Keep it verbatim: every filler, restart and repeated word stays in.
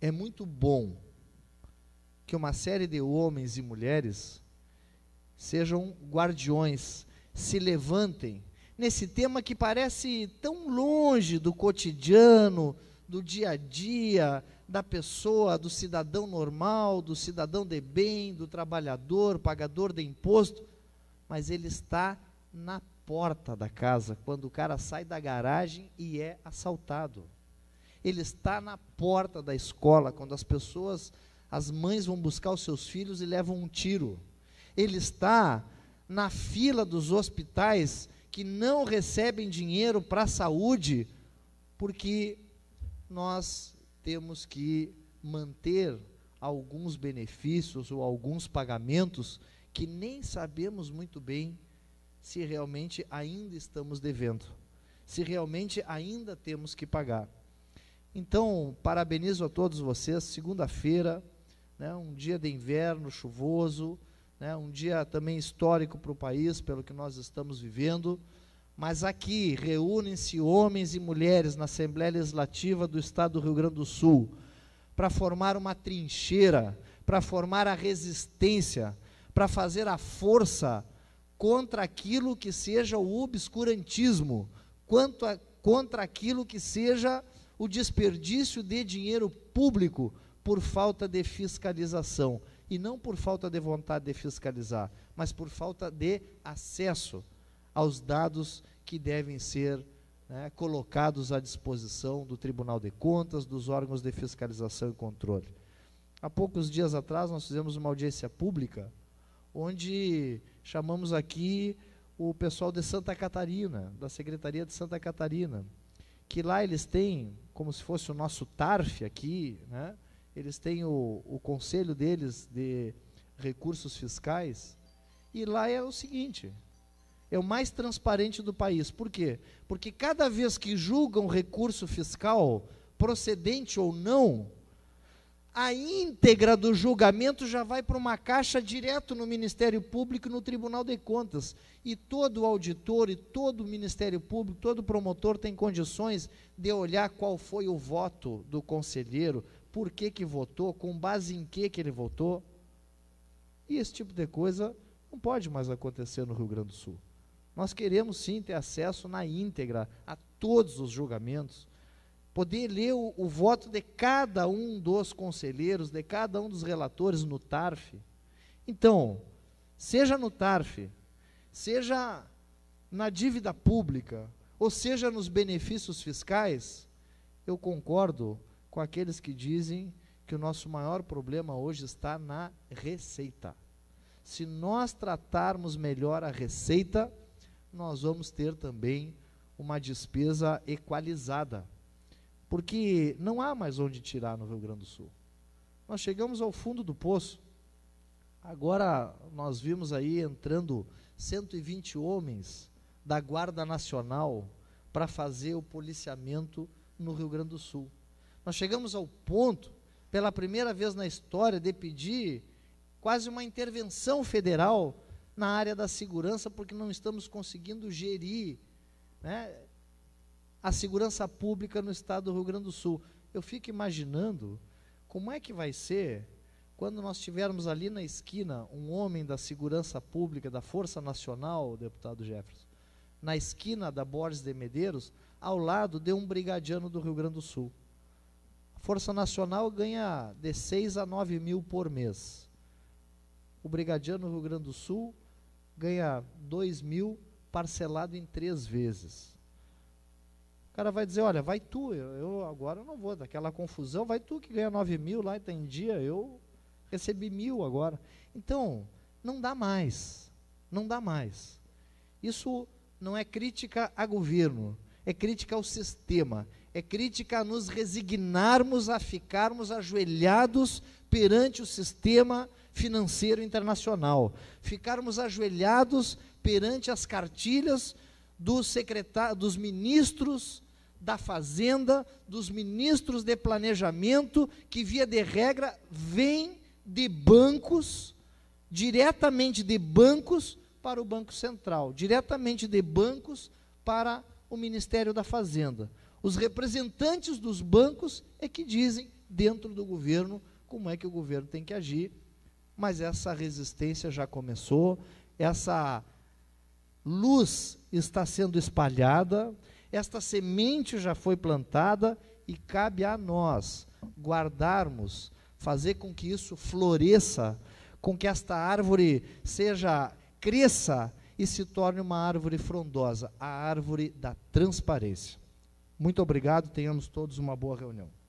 é muito bom que uma série de homens e mulheres sejam guardiões, se levantem nesse tema que parece tão longe do cotidiano, do dia a dia, da pessoa, do cidadão normal, do cidadão de bem, do trabalhador, pagador de imposto, mas ele está na porta da casa, quando o cara sai da garagem e é assaltado. Ele está na porta da escola, quando as pessoas, as mães vão buscar os seus filhos e levam um tiro. Ele está na fila dos hospitais que não recebem dinheiro para a saúde, porque nós temos que manter alguns benefícios ou alguns pagamentos que nem sabemos muito bem se realmente ainda estamos devendo, se realmente ainda temos que pagar. Então, parabenizo a todos vocês, segunda-feira, né, um dia de inverno chuvoso, né, um dia também histórico para o país, pelo que nós estamos vivendo, mas aqui reúnem-se homens e mulheres na Assembleia Legislativa do Estado do Rio Grande do Sul, para formar uma trincheira, para formar a resistência, para fazer a força contra aquilo que seja o obscurantismo, quanto a, contra aquilo que seja o desperdício de dinheiro público por falta de fiscalização, e não por falta de vontade de fiscalizar, mas por falta de acesso aos dados que devem ser, né, colocados à disposição do Tribunal de Contas, dos órgãos de fiscalização e controle. Há poucos dias atrás nós fizemos uma audiência pública, onde chamamos aqui o pessoal de Santa Catarina, da Secretaria de Santa Catarina, que lá eles têm, como se fosse o nosso TARF aqui, né, eles têm o, o conselho deles de recursos fiscais, e lá é o seguinte, é o mais transparente do país. Por quê? Porque cada vez que julgam recurso fiscal, procedente ou não, a íntegra do julgamento já vai para uma caixa direto no Ministério Público e no Tribunal de Contas, e todo auditor e todo Ministério Público, todo promotor tem condições de olhar qual foi o voto do conselheiro, por que que votou, com base em que que ele votou, e esse tipo de coisa não pode mais acontecer no Rio Grande do Sul. Nós queremos sim ter acesso na íntegra a todos os julgamentos, poder ler o, o voto de cada um dos conselheiros, de cada um dos relatores no TARF. Então, seja no TARF, seja na dívida pública, ou seja nos benefícios fiscais, eu concordo com aqueles que dizem que o nosso maior problema hoje está na receita. Se nós tratarmos melhor a receita, nós vamos ter também uma despesa equalizada, porque não há mais onde tirar no Rio Grande do Sul. Nós chegamos ao fundo do poço. Agora nós vimos aí entrando cento e vinte homens da Guarda Nacional para fazer o policiamento no Rio Grande do Sul. Nós chegamos ao ponto, pela primeira vez na história, de pedir quase uma intervenção federal na área da segurança, porque não estamos conseguindo gerir, né, a segurança pública no estado do Rio Grande do Sul. Eu fico imaginando como é que vai ser quando nós tivermos ali na esquina um homem da segurança pública, da Força Nacional, deputado Jefferson, na esquina da Borges de Medeiros, ao lado de um brigadiano do Rio Grande do Sul. A Força Nacional ganha de seis a nove mil por mês. O brigadiano do Rio Grande do Sul ganha dois mil parcelado em três vezes. O cara vai dizer, olha, vai tu, eu, eu agora não vou, daquela confusão, vai tu que ganha nove mil lá e tem dia, eu recebi mil agora. Então, não dá mais, não dá mais. Isso não é crítica a governo, é crítica ao sistema, é crítica a nos resignarmos a ficarmos ajoelhados perante o sistema financeiro internacional, ficarmos ajoelhados perante as cartilhas dos secretários, dos ministros da Fazenda, dos ministros de planejamento, que via de regra vêm de bancos, diretamente de bancos para o Banco Central, diretamente de bancos para o Ministério da Fazenda. Os representantes dos bancos é que dizem dentro do governo como é que o governo tem que agir, mas essa resistência já começou, essa luz está sendo espalhada, esta semente já foi plantada e cabe a nós guardarmos, fazer com que isso floresça, com que esta árvore seja, cresça e se torne uma árvore frondosa, a árvore da transparência. Muito obrigado, tenhamos todos uma boa reunião.